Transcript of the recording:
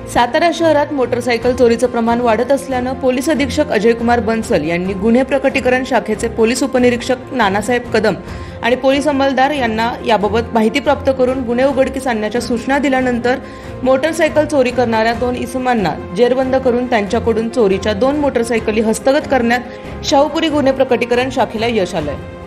सातारा शहरात मोटरसायकल चोरीचं प्रमाण वाढत असल्यानं पोलीस अधीक्षक अजयकुमार बन्सल यांनी गुन्हे प्रकटीकरण शाखेचे पोलीस उपनिरीक्षक नानासाहेब कदम आणि पोलीस अंमलदार यांना याबाबत माहिती प्राप्त करून गुन्हे उघडकीस आणण्याच्या सूचना दिल्यानंतर मोटरसायकल चोरी करणाऱ्या 2 इसमांना जेरबंद करून त्यांच्याकडून चोरीच्या 2 मोटरसायकली हस्तगत करण्यात शाहूपुरी गुन्हे प्रकटीकरण शाखेला यश आलंय।